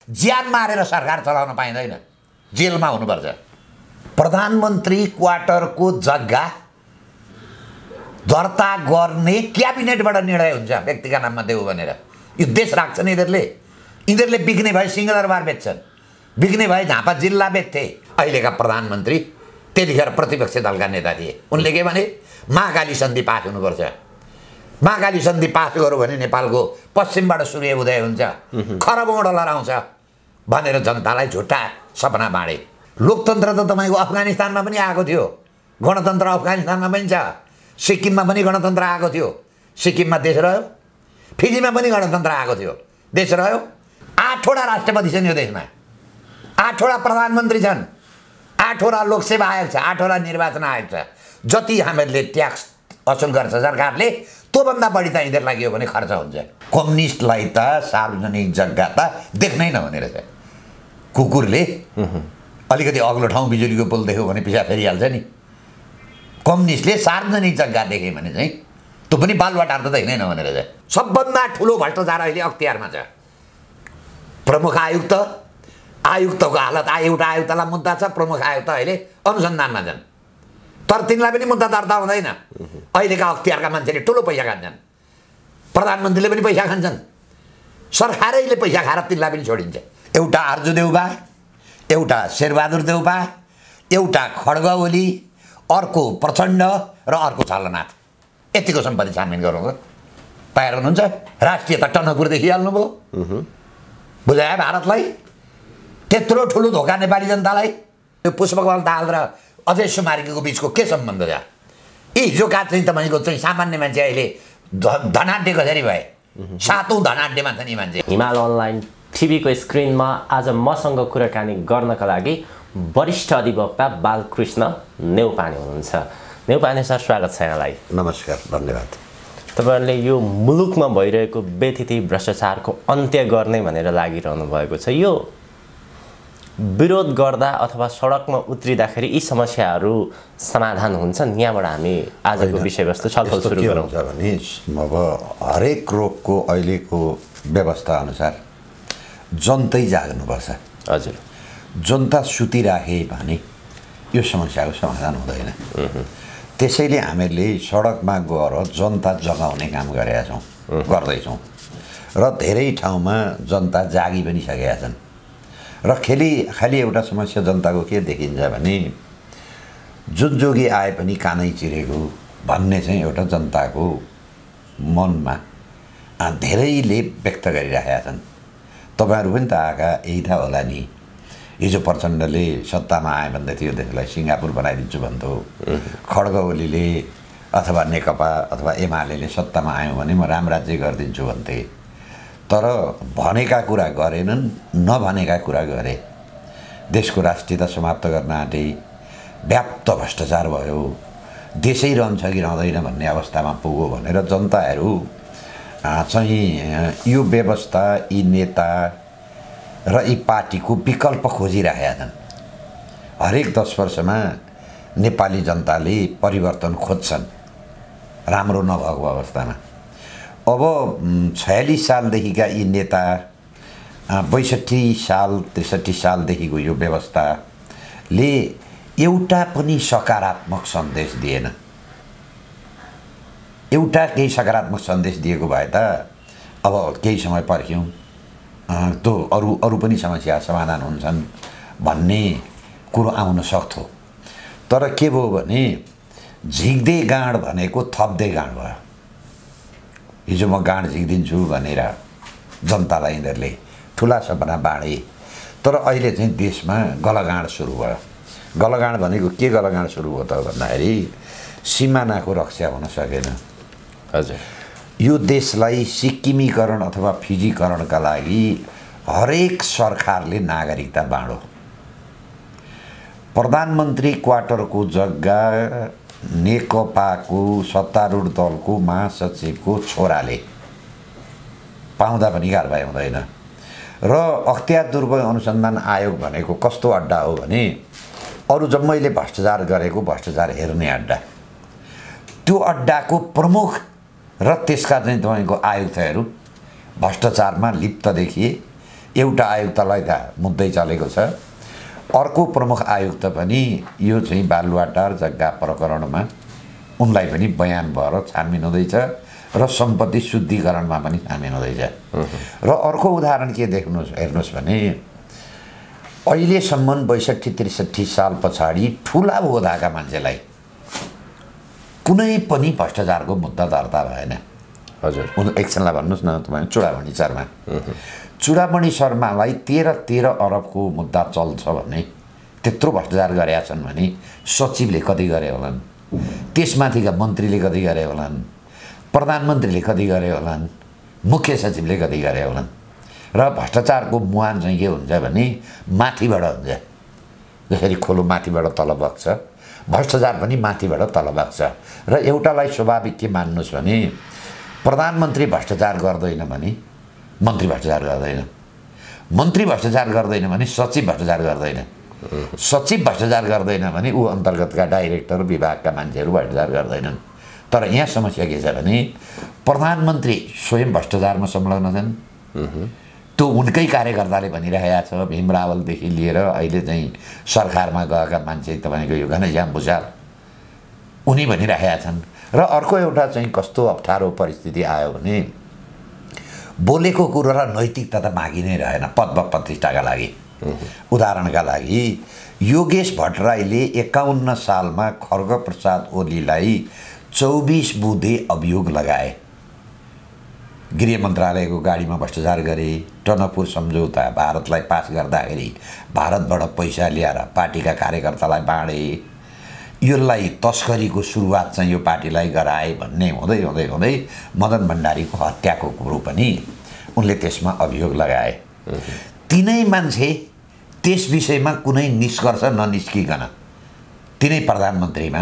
ज्यान मारेर सरकार चलाउन पाइँदैन, जेलमा हुनुपर्छ। प्रधानमन्त्री क्वार्टरको जग्गा दर्ता गर्ने क्याबिनेटबाट निर्णय हुन्छ व्यक्तिका नाममा देऊ भनेर। यो देश राख्छन् यिनीहरूले बिग्ने भए सिंहदरबार बेच्छन्, बिग्ने भए झापा जिल्ला बेच्थे। अहिलेका प्रधानमन्त्री त्यतिखेर प्रतिपक्ष दलका नेता थिए, उनले के भने महाकाली सन्धि पास हुनुपर्छ, महाकाली सन्धि पास गऱ्यो भने नेपालको पश्चिमबाट सूर्य उदय हुन्छ, खरबौँ डलर आउँछ भनेर जनतालाई झुट्टा सपना बाँडे। लोकतन्त्र त तपाईँको अफगानिस्तानमा पनि आएको थियो, गणतन्त्र अफगानिस्तानमा पनि छ, सिक्किममा पनि गणतन्त्र आएको थियो, सिक्किममा देश रह्यो, फिजीमा पनि गणतन्त्र आएको थियो, देश रह्यो। 8वटा राष्ट्रपति छन् यो देशमा, 8वटा प्रधानमन्त्री छन्, 8वटा लोकसेवा आयोग छ, 8वटा निर्वाचन आयोग छ। जति हामीहरूले ट्याक्स असुल गर्छ सरकारले त्योभन्दा बढी त यिनीहरूलाई के हो भने खर्च हुन्छ। कम्युनिस्टलाई त सार्वजनिक जग्गा त देख्नै नहुने रहेछ। कुकुरले अलिकति अग्लो ठाउँ बिजुलीको पुल देख्यो भने पिछा फेरिहाल्छ नि, कम्युनिस्टले सार्वजनिक जग्गा देखे भने चाहिँ त्यो पनि बालुवाटार त देख्नै नहुने रहेछ। सबभन्दा ठुलो भ्रष्टाचार अहिले अख्तियारमा छ। प्रमुख आयुक्त, आयुक्तको हालत, एउटा आयुक्तलाई मुद्दा छ, प्रमुख आयुक्त अहिले अनुसन्धानमा छन्, तर तिनलाई पनि मुद्दा दर्ता हुँदैन। अहिलेका अख्तियारका मान्छेले ठुलो पैसा खान्छन्, प्रधानमन्त्रीले पनि पैसा खान्छन्, सरकारैले पैसा खाएर तिनलाई पनि छोडिन्छ। एउटा आर्जु देउबा, एउटा शेरबहादुर देउबा, एउटा खड्ग ओली, अर्को प्रचण्ड र अर्को छलनाथ, यतिको सम्पत्ति छानबिन गरौँ पाइरहनुहुन्छ। राष्ट्रिय त टनकपुर देखिहाल्नुभयो, बुझायो भारतलाई। त्यत्रो ठुलो धोका नेपाली जनतालाई। यो पुष्पकमल दाहाल र अजय सुमार्गीको बिचको के सम्बन्ध छ? हिजोका चाहिँ तपाईँको चाहिँ सामान्य मान्छे अहिले धनाढ्य कसरी भए? 7औं धनाढ्यमा छ नि मान्छे। हिमाल अनलाइन टिभीको स्क्रिनमा आज मसँग कुराकानी गर्नका लागि वरिष्ठ अधिवक्ता बालकृष्ण नेउपाने हुनुहुन्छ। नेउपाने सर, स्वागत छ यहाँलाई। नमस्कार, धन्यवाद। तपाईहरुले यो मुलुकमा भइरहेको बेथिति भ्रष्टाचारको अन्त्य गर्ने भनेर लागिरहनु भएको छ। यो विरोध गर्दा अथवा सडकमा उत्रिँदाखेरि यी समस्याहरू समाधान हुन्छन्? यहाँबाट हामी आजको विषयवस्तु छलफल सुरु गरौँ। भने अब हरेक रोगको अहिलेको व्यवस्था अनुसार जनतै जाग्नुपर्छ। हजुर, जनता सुतिराखे भने यो समस्याको समाधान हुँदैन। त्यसैले हामीले सडकमा गएर जनता जगाउने काम गरेका छौँ, गर्दैछौँ र धेरै ठाउँमा जनता जागी पनि सकेका छन्। र खालि एउटा समस्या जनताको के देखिन्छ भने जुन जोगी आए पनि कानै चिरेको भन्ने चाहिँ एउटा जनताको मनमा धेरैले व्यक्त गरिरहेका छन्। तपाईँहरू पनि त आएका यही थाहा होला नि। हिजो प्रचण्डले सत्तामा आए भन्दै थियो देशलाई सिङ्गापुर बनाइदिन्छु भन्थ्यो, खड्ग ओलीले अथवा नेकपा अथवा एमाले सत्तामा आयौँ भने म राम राज्य गरिदिन्छु भन्थे। तर भनेका कुरा गरेनन्, नभनेका कुरा गरे। देशको राष्ट्रियता समाप्त गर्न आँटे, व्याप्त भ्रष्टाचार भयो, देशै रहन्छ कि रहँदैन भन्ने अवस्थामा पुग्यो भनेर जनताहरू चाहिँ यो व्यवस्था, यी नेता र यी पार्टीको विकल्प खोजिरहेका छन्। हरेक 10 वर्षमा नेपाली जनताले परिवर्तन खोज्छन् राम्रो नभएको अवस्थामा। अब 46 सालदेखिका यी नेता, 62 साल 63 सालदेखिको यो व्यवस्थाले एउटा पनि सकारात्मक सन्देश दिएन। एउटा केही सकारात्मक सन्देश दिएको भए त अब केही समय पर्ख्यौँ, त्यो अरू पनि समस्या समाधान हुन्छन् भन्ने कुरो आउन सक्थ्यो। तर के भयो भने झिक्दै गाँड भनेको थप्दै गाँड भयो। हिजो म गाँड झिक्दिन्छु भनेर जनतालाई यिनीहरूले ठुला सपना बाँडे, तर अहिले चाहिँ देशमा गलगाँड सुरु भयो। गलगाँड भनेको के गलगाँड सुरु भयो त भन्दाखेरि सिमानाको रक्षा हुन सकेन। हजुर, यो देशलाई सिक्किमीकरण अथवा फिजीकरणका लागि हरेक सरकारले नागरिकता बाँडो। प्रधानमन्त्री क्वार्टरको जग्गा नेकपाको सत्तारूढ दलको महासचिवको छोराले पाउँदा पनि कारबाही हुँदैन। र अख्तियार दुर्व्यवहार अनुसन्धान आयोग भनेको कस्तो अड्डा हो भने अरू जम्मैले भ्रष्टाचार गरेको भ्रष्टाचार हेर्ने अड्डा। त्यो अड्डाको प्रमुख र त्यसका चाहिँ तपाईँको आयुक्तहरू भ्रष्टाचारमा लिप्त देखिए, एउटा आयुक्तलाई त मुद्दै चलेको छ, अर्को प्रमुख आयुक्त पनि यो चाहिँ बालुवाटार जग्गा प्रकरणमा उनलाई पनि बयान भएर छानबिन हुँदैछ र सम्पत्ति शुद्धिकरणमा पनि छानबिन हुँदैछ। र अर्को उदाहरण के हेर्नुहोस् भने अहिलेसम्म 62-63 साल पछाडि ठुला ओहदाका मान्छेलाई कुनै पनि भ्रष्टाचारको मुद्दा दर्ता भएन। हजुर, एकछिनलाई भन्नुहोस् न तपाईँ चुडामणि शर्मा, चुडामणि शर्मालाई 13 अरबको मुद्दा चल्छ भने त्यत्रो भ्रष्टाचार गरेका छन् भने सचिवले कति गरे होलान्, त्यसमाथिका मन्त्रीले कति गरे होलान्, प्रधानमन्त्रीले कति गरे होलान्, मुख्य सचिवले कति गरे होलान्। र भ्रष्टाचारको मुहान चाहिँ के हुन्छ भने माथिबाट हुन्छ, जसरी खोलो माथिबाट तल बग्छ, भ्रष्टाचार पनि माथिबाट तल बग्छ। र एउटालाई स्वाभाविक के मान्नुहोस् भने प्रधानमन्त्री भ्रष्टाचार गर्दैन भने मन्त्री भ्रष्टाचार गर्दैन, मन्त्री भ्रष्टाचार गर्दैन भने सचिव भ्रष्टाचार गर्दैन, सचिव भ्रष्टाचार गर्दैन भने ऊ अन्तर्गतका डाइरेक्टर विभागका मान्छेहरू भ्रष्टाचार गर्दैनन्। तर यहाँ समस्या के छ भने प्रधानमन्त्री स्वयं भ्रष्टाचारमा संलग्न छन्। त्यो उनकै कार्यकर्ताले भनिरहेका छ, भीम रावलदेखि लिएर अहिले चाहिँ सरकारमा गएका मान्छे तपाईँको यो घनश्याम भुषाल उनी भनिरहेका छन्। र अर्को एउटा चाहिँ कस्तो अप्ठ्यारो परिस्थिति आयो भने बोलेको कुरो र नैतिकता त मागी नै रहेन पद व प्रतिष्ठाका लागि। उदाहरणका लागि योगेश भट्टराईले 51 सालमा खड्गप्रसाद ओलीलाई 24 बुँदे अभियोग लगाए। गृह मन्त्रालयको गाडीमा भ्रष्टाचार गरे, टनकपुर सम्झौता भारतलाई पास गर्दाखेरि भारतबाट पैसा ल्याएर पार्टीका कार्यकर्तालाई बाँडे, यसलाई तस्करीको सुरुवात चाहिँ यो पार्टीलाई गराए भन्ने हुँदै हुँदै हुँदै मदन भण्डारीको हत्याको कुरो पनि उनले त्यसमा अभियोग लगाए। तिनै मान्छे त्यस विषयमा कुनै निष्कर्ष ननिस्किकन तिनै प्रधानमन्त्रीमा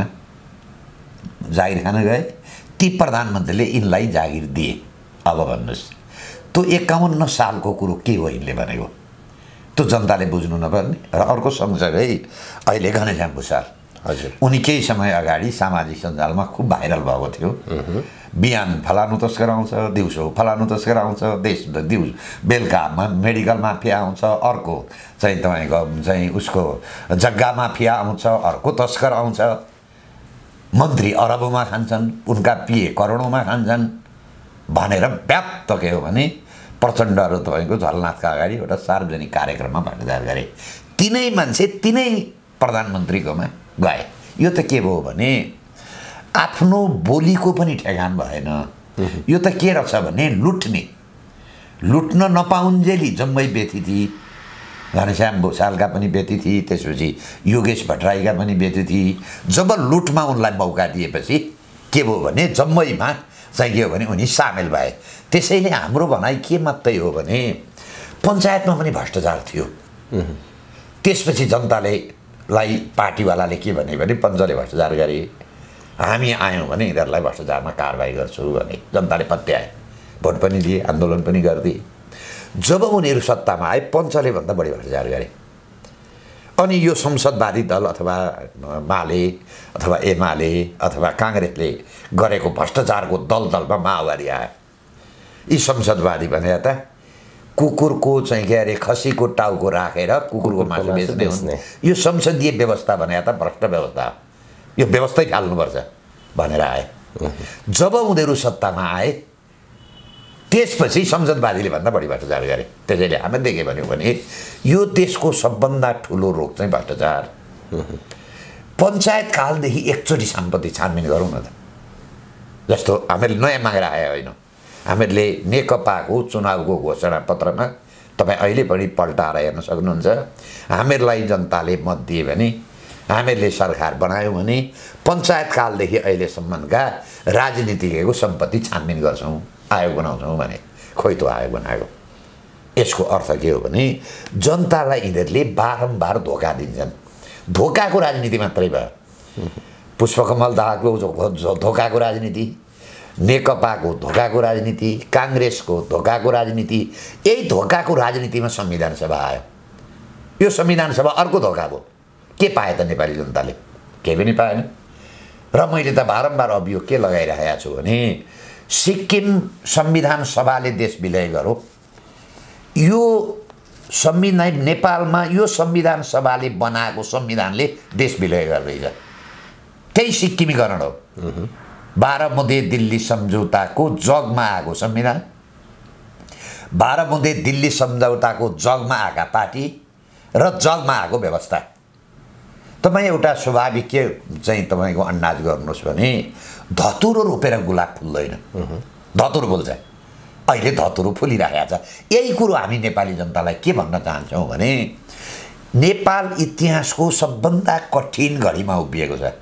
जागिर खान गए, ती प्रधानमन्त्रीले यिनलाई जागिर दिए। अब भन्नुहोस् त्यो 51 सालको कुरो के हो यिनले भनेको, त्यो जनताले बुझ्नु नपर्ने। र अर्को सँगसँगै अहिले घनश्याम भुषाल, हजुर, उनी केही समय अगाडि सामाजिक सञ्जालमा खुब भाइरल भएको थियो। बिहान फलानु तस्कर आउँछ, दिउँसो फलानु तस्कर आउँछ, बेलुका मेडिकल माफिया आउँछ, अर्को चाहिँ तपाईँको चाहिँ उसको जग्गा माफिया आउँछ, अर्को तस्कर आउँछ, मन्त्री अरबौँमा खान्छन्, उनका पिए करोडौँमा खान्छन् भनेर व्याप्त के हो भने प्रचण्डहरू तपाईँको झलनाथका अगाडि एउटा सार्वजनिक कार्यक्रममा भ्रष्टाचार गरे। तिनै मान्छे तिनै प्रधानमन्त्रीकोमा गए। यो त के भयो भने आफ्नो बोलीको पनि ठेगान भएन। यो त के रहेछ भने लुट्न नपाउन्जेली जम्मै व्यतिथि, घनश्याम भुषालका पनि व्यतिथि, त्यसपछि योगेश भट्टराईका पनि व्यतिथि। जब लुटमा उनलाई मौका दिएपछि के भयो भने जम्मैमा चाहिँ के हो भने उनी सामेल भए। त्यसैले हाम्रो भनाइ के मात्रै हो भने पञ्चायतमा पनि भ्रष्टाचार थियो। त्यसपछि जनताले पार्टीवालाले के भने पञ्चले भ्रष्टाचार गरे, हामी आयौँ भने यिनीहरूलाई भ्रष्टाचारमा कारबाही गर्छु भने जनताले पत्याए, भोट पनि दिए, आन्दोलन पनि गरिदिए। जब उनीहरू सत्तामा आए पञ्चले भन्दा बढी भ्रष्टाचार गरे। अनि यो संसदवादी दल अथवा माले अथवा एमाले अथवा काङ्ग्रेसले गरेको भ्रष्टाचारको दलदलमा माओवादी आयो। यी संसदवादी भने त कुकुरको चाहिँ के अरे खसीको टाउको राखेर कुकुरको मासु बेच्ने यो संसदीय व्यवस्था भने त भ्रष्ट व्यवस्था, यो व्यवस्थै फाल्नुपर्छ भनेर आए। जब उनीहरू सत्तामा आए त्यसपछि संसदवादीले भन्दा बढी भ्रष्टाचार गरे। त्यसैले हामी देख्यो भने यो देशको सबभन्दा ठुलो रोग चाहिँ भ्रष्टाचार। पञ्चायत कालदेखि एकचोटि सम्पत्ति छानबिन गरौँ न त। जस्तो हामीले नयाँ मागेर आए होइन, हामीहरूले नेकपाको चुनावको घोषणा पत्रमा तपाईँ अहिले पनि पल्टाएर हेर्न सक्नुहुन्छ। हामीहरूलाई जनताले मत दिए भने हामीहरूले सरकार बनायौँ भने पञ्चायत कालदेखि अहिलेसम्मका राजनीतिज्ञको सम्पत्ति छानबिन गर्छौँ, आयोग बनाउँछौँ भने। खोइ त्यो आयोग बनाएको यसको अर्थ के हो भने जनतालाई यिनीहरूले बारम्बार धोका दिन्छन्। धोकाको राजनीति मात्रै भयो। पुष्पकमल दाहालको धोकाको राजनीति, नेकपाको धोकाको राजनीति, काङ्ग्रेसको धोकाको राजनीति, यही धोकाको राजनीतिमा संविधान सभा आयो। यो संविधान सभा अर्को धोका भयो। के पाए त नेपाली जनताले? केही पनि पाएन। र मैले त बारम्बार अभियोग के लगाइरहेको छु भने सिक्किम संविधान सभाले देश विलय गरो, यो संविधान नेपालमा यो संविधान सभाले बनाएको संविधानले देश विलय गर्दैछ। त्यही सिक्किमीकरण हो। 12 बुँदे दिल्ली सम्झौताको जगमा आएको संविधान, 12 बुँदे दिल्ली सम्झौताको जगमा आएका पार्टी र जगमा आएको व्यवस्था। तपाईँ एउटा स्वाभाविक के चाहिँ तपाईँको अन्दाज गर्नुहोस् भने धतुरो रोपेर गुलाब फुल्दैन, धतुरो फुल्छ। अहिले धतुरो फुलिरहेको छ। यही कुरो हामी नेपाली जनतालाई के भन्न चाहन्छौँ भने नेपाल इतिहासको सबभन्दा कठिन घडीमा उभिएको छ।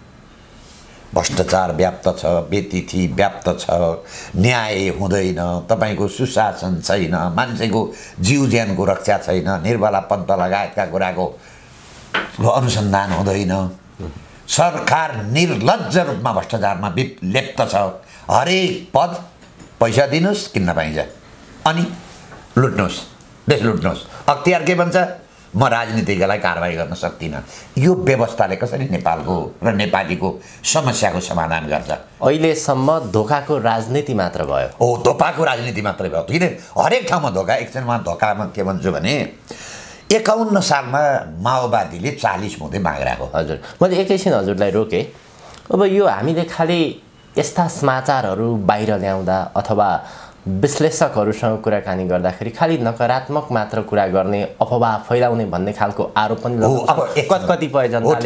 भ्रष्टाचार व्याप्त छ, बेतिथि व्याप्त छ, न्याय हुँदैन, तपाईँको सुशासन छैन, मान्छेको जीव ज्यानको रक्षा छैन, निर्मला पन्त लगायतका कुराको अनुसन्धान हुँदैन, सरकार निर्लज्ज रूपमा भ्रष्टाचारमा लिप्त छ। हरेक पद पैसा दिनुहोस् किन्न पाइन्छ, अनि लुट्नुहोस्, देश लुट्नुहोस्। अख्तियार के भन्छ, म राजनीतिकलाई कारबाही गर्न सक्दिनँ। यो व्यवस्थाले कसरी नेपालको र नेपालीको समस्याको समाधान गर्छ? अहिलेसम्म धोकाको राजनीति मात्र भयो। हो, धोकाको राजनीति मात्रै भयो। किन हरेक ठाउँमा धोका। एकछिनमा धोकामा के भन्छु भने 51 सालमा माओवादीले 40 बुँदे माग राख्यो। हजुर, मैले एकैछिन हजुरलाई रोकेँ। अब यो हामीले खालि यस्ता समाचारहरू बाहिर ल्याउँदा अथवा विश्लेषकहरूसँग कुराकानी गर्दाखेरि खालि नकारात्मक मात्र कुरा गर्ने, अफवाह फैलाउने भन्ने खालको आरोप पनि कतिपय जनताले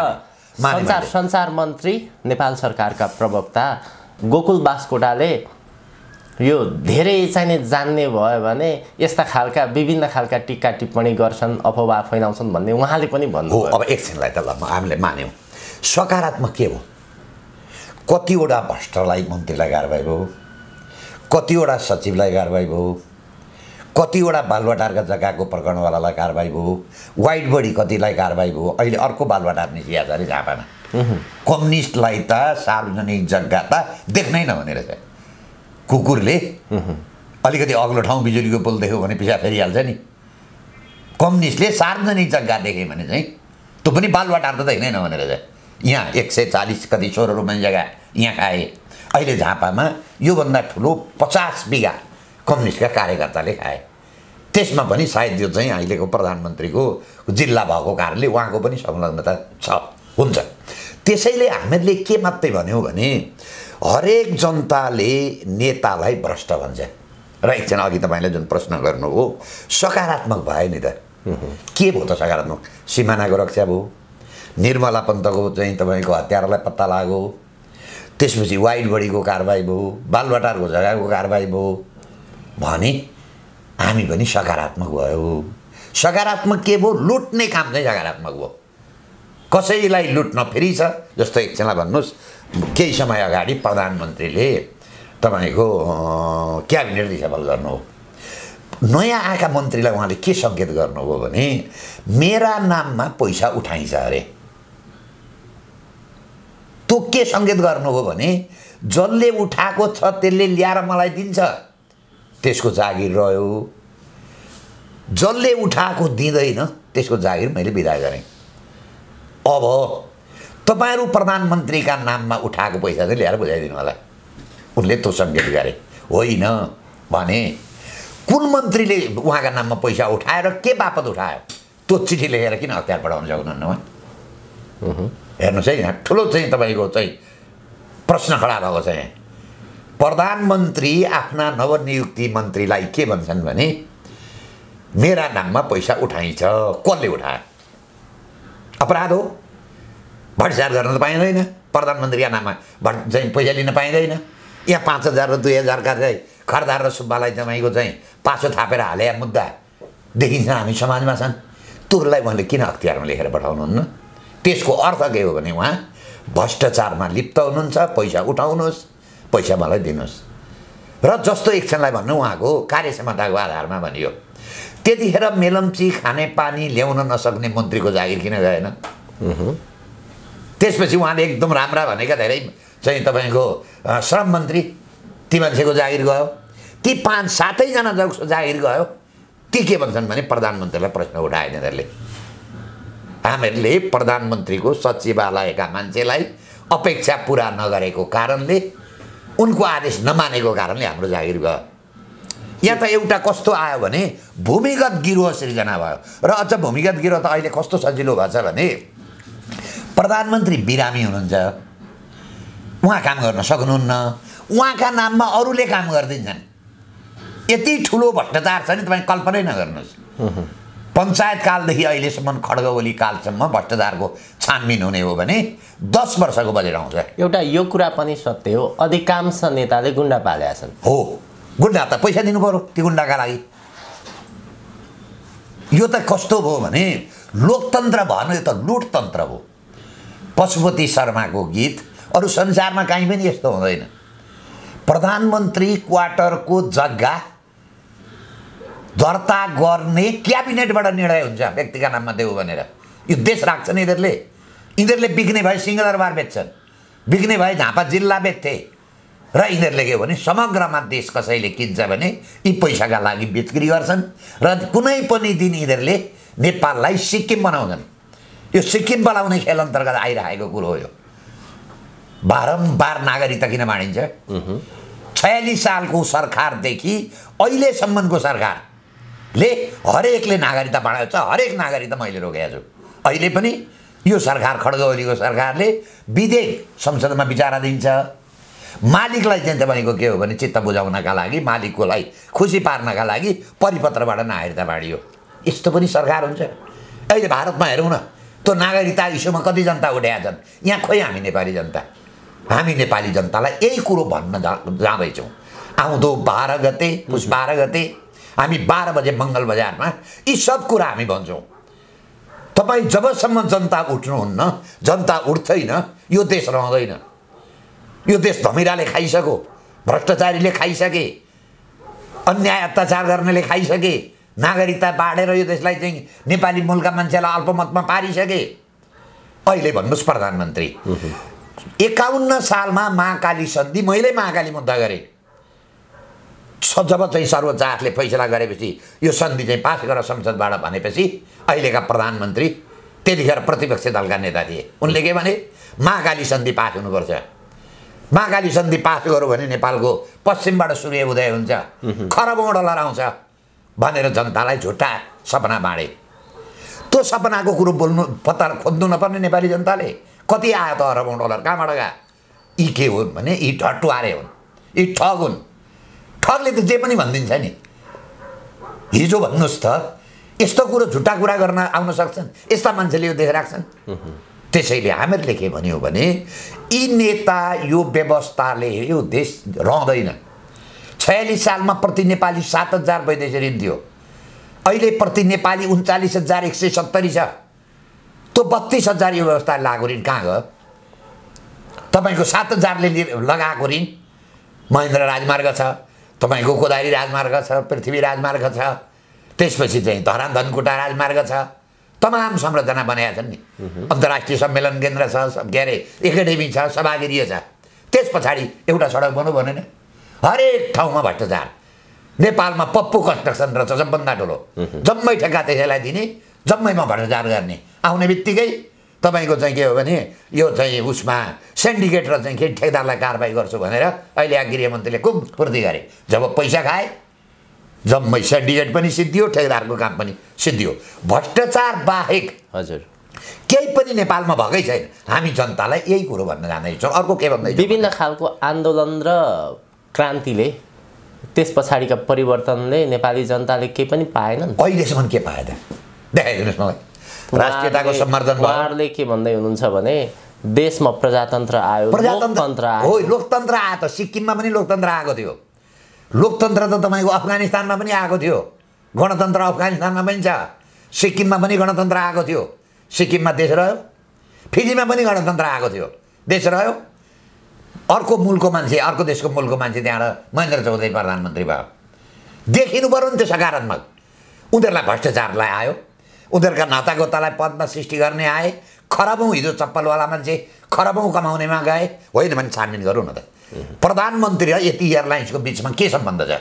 र सञ्चार मन्त्री नेपाल सरकारका प्रवक्ता गोकुल बास्कोटाले यो धेरै चाहिने जान्ने भयो भने यस्ता खालका विभिन्न खालका टिक्का टिप्पणी गर्छन्, अफवाह फैलाउँछन् भन्ने उहाँले पनि भन्नुभयो। अब एकछिनलाई त ल हामीले मान्यौँ। सकारात्मक के हो? कतिवटा भ्रष्टलाई मन्त्रीलाई कारबाही भयो, कतिवटा सचिवलाई कारबाही भयो, कतिवटा बालुवाटारका जग्गाको प्रकरणवालालाई कारबाही भयो, वाइट बडी कतिलाई कारबाही भयो। अहिले अर्को बालुवाटार निस्किया छ अरे झापामा। कम्युनिस्टलाई त सार्वजनिक जग्गा त देख्नै नहुने रहेछ। कुकुरले अलिकति अग्लो ठाउँ बिजुलीको पुल देख्यो भने पिछा फेरिहाल्छ नि। कम्युनिस्टले सार्वजनिक जग्गा देख्यो भने चाहिँ त्यो पनि बालुवाटार त देख्नै नहुने रहेछ। यहाँ 140 कति 16 रुपियाँ जग्गा यहाँ खाए। अहिले झापामा योभन्दा ठुलो 50 बिघा कम्युनिस्टका कार्यकर्ताले खाए। त्यसमा पनि सायद यो चाहिँ अहिलेको प्रधानमन्त्रीको जिल्ला भएको कारणले उहाँको पनि संलग्नता छ, हुन्छ। त्यसैले हामीले के मात्रै भन्यौँ भने हरेक जनताले नेतालाई भ्रष्ट भन्छ। र एकछिन अघि तपाईँले जुन प्रश्न गर्नु हो सकारात्मक भयो नि त। के भयो त सकारात्मक? सिमानाको रक्षा भयो, निर्मला पन्तको चाहिँ तपाईँको हत्यारालाई पत्ता लाग्यो, त्यसपछि वाइट बडीको कारबाही भयो, बालुवाटारको जग्गाको कारबाही भयो भने हामी पनि सकारात्मक भयो। सकारात्मक के भयो? लुट्ने काम चाहिँ सकारात्मक भयो। कसैलाई लुट्न फेरि छ। जस्तो एकछिनलाई भन्नुहोस्, केही समय अगाडि प्रधानमन्त्रीले तपाईँको क्याबिनेट रिसफल गर्नु हो। नयाँ आएका मन्त्रीलाई उहाँले के सङ्केत गर्नुभयो भने मेरा नाममा पैसा उठाइन्छ अरे। त्यो के सङ्केत गर्नुभयो भने जसले उठाएको छ त्यसले ल्याएर मलाई दिन्छ, त्यसको जागिर रह्यो। जसले उठाएको दिँदैन त्यसको जागिर मैले बिदा गरेँ। अब तपाईँहरू प्रधानमन्त्रीका नाममा उठाएको पैसा चाहिँ ल्याएर बुझाइदिनु होला। उनले त्यो सङ्केत गरे। होइन भने कुन मन्त्रीले उहाँका नाममा पैसा उठाएर के बापत उठायो त्यो चिठी लेखेर किन हतियार पठाउन सक्नुहुन्न उहाँ? हेर्नुहोस् है, यहाँ ठुलो चाहिँ तपाईँको चाहिँ प्रश्न खडा भएको छ। यहाँ प्रधानमन्त्री आफ्ना नवनियुक्ति मन्त्रीलाई के भन्छन् भने मेरा नाममा पैसा उठाइन्छ। कसले उठायो? अपराध हो। भ्रष्टाचार गर्न त पाइँदैन। प्रधानमन्त्रीका नाममा चाहिँ पैसा लिन पाइँदैन। यहाँ 5,000 र 2,000 का चाहिँ खरदार र सुब्बालाई तपाईँको चाहिँ पासो थापेर हाले मुद्दा देखिन्छ हामी समाजमा छन्। त्योलाई उहाँले किन अख्तियारमा लेखेर पठाउनुहुन्न? त्यसको अर्थ के हो भने उहाँ भ्रष्टाचारमा लिप्त हुनुहुन्छ। पैसा उठाउनुहोस्, पैसा मलाई दिनुहोस्। र जस्तो एकछिनलाई भन्नु उहाँको कार्यक्षमताको आधारमा भनियो। त्यतिखेर मेलम्ची खाने पानी ल्याउन नसक्ने मन्त्रीको जागिर किन गएन? त्यसपछि उहाँले एकदम राम्रा भनेका धेरै चाहिँ तपाईँको श्रम मन्त्री ती मान्छेको जागिर गयो। ती 5-7 जना जसको जागिर गयो ती के भन्छन् भने प्रधानमन्त्रीलाई प्रश्न उठाए तिनीहरूले। हामीहरूले प्रधानमन्त्रीको सचिवालयका मान्छेलाई अपेक्षा पुरा नगरेको कारणले, उनको आदेश नमानेको कारणले हाम्रो जागिर गयो। यहाँ त एउटा कस्तो आयो भने भूमिगत गिरोह सृजना भयो र अझ भूमिगत गिरोह त अहिले कस्तो सजिलो भएछ भने प्रधानमन्त्री बिरामी हुनुहुन्छ, उहाँ काम गर्न सक्नुहुन्न, उहाँका नाममा अरूले काम गरिदिन्छन्। यति ठुलो भ्रष्टाचार छ नि तपाईँ कल्पनै नगर्नुहोस्। पञ्चायत कालदेखि अहिलेसम्म खड्गवली कालसम्म भ्रष्टाचारको छानबिन हुने हो भने 10 वर्षको बजेट आउँछ। एउटा यो कुरा पनि सत्य हो, अधिकांश नेताले गुन्डा पालेका छन्। हो, गुन्डा त पैसा दिनु पर्यो ती गुन्डाका लागि। यो त कस्तो भयो भने लोकतन्त्र भएन, यो त लुटतन्त्र हो। पशुपति शर्माको गीत अरू संसारमा कहीँ पनि यस्तो हुँदैन। प्रधानमन्त्री क्वार्टरको जग्गा दर्ता गर्ने क्याबिनेटबाट निर्णय हुन्छ व्यक्तिका नाममा देऊ भनेर। यो देश राख्छन् यिनीहरूले। यिनीहरूले बिक्ने भए सिंहदरबार बेच्छन्, बिक्ने भए झापा जिल्ला बेच्थे र यिनीहरूले के हो भने समग्रमा देश कसैले किन्छ भने यी पैसाका लागि बिक्री गर्छन् र कुनै पनि दिन यिनीहरूले नेपाललाई सिक्किम बनाउँछन्। यो सिक्किम बनाउने खेल अन्तर्गत आइरहेको कुरो हो। यो बारम्बार नागरिकता किन बाँडिन्छ? 46 सालको सरकारदेखि अहिलेसम्मको सरकारले हरेकले नागरिकता बाँडेको छ। हरेक नागरिकता मैले रोकेको छु। अहिले पनि यो सरकार खड्गवलीको सरकारले विधेयक संसदमा विचारा दिन्छ। मालिकलाई चाहिँ तपाईँको के हो भने चित्त बुझाउनका लागि, मालिककोलाई खुसी पार्नका लागि परिपत्रबाट नागरिकता बाँडियो। यस्तो पनि सरकार हुन्छ? अहिले भारतमा हेरौँ न, त्यो नागरिकता इस्युमा कति जनता उठेका छन्। यहाँ खोइ हामी नेपाली जनता, हामी नेपाली जनतालाई यही कुरो भन्न जाँदैछौँ। आउँदो 12 गते, पुस 12 गते हामी 12 बजे मङ्गल बजारमा यी सब कुरा हामी भन्छौँ। तपाईँ जबसम्म जनता उठ्नुहुन्न, जनता उठ्दैन, यो देश रहँदैन। यो देश धमिराले खाइसक्यो, भ्रष्टाचारीले खाइसके, अन्याय अत्याचार गर्नेले खाइसके, नागरिकता बाँडेर यो देशलाई चाहिँ नेपाली मूलका मान्छेलाई अल्पमतमा पारिसके। अहिले भन्नुहोस् प्रधानमन्त्री, 51 सालमा महाकाली सन्धि, मैले महाकाली मुद्दा गरेँ। जब चाहिँ सर्वोच्च आठले फैसला गरेपछि यो सन्धि चाहिँ पास गर संसदबाट भनेपछि अहिलेका प्रधानमन्त्री त्यतिखेर प्रतिपक्ष दलका नेता थिए। उनले के भने महाकाली सन्धि पास हुनुपर्छ। महाकाली सन्धि पास गऱ्यो भने नेपालको पश्चिमबाट सूर्य उदय हुन्छ, खरबौँ डलर आउँछ भनेर जनतालाई झुट्टा सपना बाँडे। त्यो सपनाको कुरो बोल्नु पत्ता खोज्नु नपर्ने नेपाली जनताले कति आयो त अरबौँ डलर कहाँबाट गयो? यी के हुन् भने यी टट्टुवारे हुन्, यी ठग हुन्। ठगले त जे पनि भनिदिन्छ नि। हिजो भन्नुहोस् त, यस्तो कुरो झुट्टा कुरा गर्न आउन सक्छन्? यस्ता मान्छेले यो देश राख्छन्? त्यसैले हामीहरूले के भन्यौँ भने यी नेता, यो व्यवस्थाले यो देश रहँदैन। 46 सालमा प्रति नेपाली 7,000 वैदेशिक ऋण थियो। अहिले प्रति नेपाली 39,170 छ। त्यो 32,000 यो व्यवस्था लागु ऋण कहाँ गयो? तपाईँको 7,000ले लगाएको ऋण महेन्द्र राजमार्ग छ, तपाईँको कोदारी राजमार्ग छ, पृथ्वी राजमार्ग छ, त्यसपछि चाहिँ धरान धनकुटा राजमार्ग छ, तमाम संरचना बनाएका छन् नि। अन्तर्राष्ट्रिय सम्मेलन केन्द्र छ, के अरे एकाडेमी छ, सभागृह छ। त्यस पछाडि एउटा सडक बनाउनु भनेन? हरेक ठाउँमा भ्रष्टाचार। नेपालमा पप्पू कन्स्ट्रक्सन रहेछ सबभन्दा ठुलो, जम्मै ठेक्का त्यसैलाई दिने, जम्मैमा भ्रष्टाचार गर्ने। आउने बित्तिकै तपाईँको चाहिँ के हो भने यो चाहिँ उसमा सेन्डिकेट र चाहिँ के ठेकदारलाई कारबाही गर्छु भनेर अहिले गृहमन्त्रीले खुब फुर्ती गरे। जब पैसा खाए जम्मै सेन्डिकेट पनि सिद्धियो, ठेकदारको काम पनि सिद्धियो। भ्रष्टाचार बाहेक हजुर केही पनि नेपालमा भएकै छैन। हामी जनतालाई यही कुरो भन्न जाँदैछौँ। अर्को के भन्दैछौँ? विभिन्न खालको आन्दोलन र क्रान्तिले, त्यस पछाडिका परिवर्तनले नेपाली जनताले केही पनि पाएनन्। अहिलेसम्म के पाए त? देखाइदिनुहोस् मलाई। राष्ट्रियताको सम्वर्धन भयो। उहाँहरूले के भन्दै हुनुहुन्छ भने देशमा प्रजातन्त्र आयो, लोकतन्त्र आयो। हो, लोकतन्त्र आयो त। सिक्किममा पनि लोकतन्त्र आएको थियो। लोकतन्त्र त तपाईँको अफगानिस्तानमा पनि आएको थियो। गणतन्त्र अफगानिस्तानमा पनि छ, सिक्किममा पनि गणतन्त्र आएको थियो। सिक्किममा देश रह्यो, फिजीमा पनि गणतन्त्र आएको थियो, देश रह्यो। अर्को मुलको मान्छे, अर्को देशको मुलको मान्छे त्यहाँबाट महेन्द्र चौधरी प्रधानमन्त्री भयो। देखिनु पऱ्यो नि त्यो सकारात्मक। उनीहरूलाई भ्रष्टाचारलाई आयो, उनीहरूका नातागोतालाई पदमा सृष्टि गर्ने आए। खरबौँ हिजो चप्पलवाला मान्छे खरबौँ कमाउनेमा गए। होइन भने छानबिन गरौँ न त। प्रधानमन्त्री र यति एयरलाइन्सको बिचमा के सम्बन्ध छ?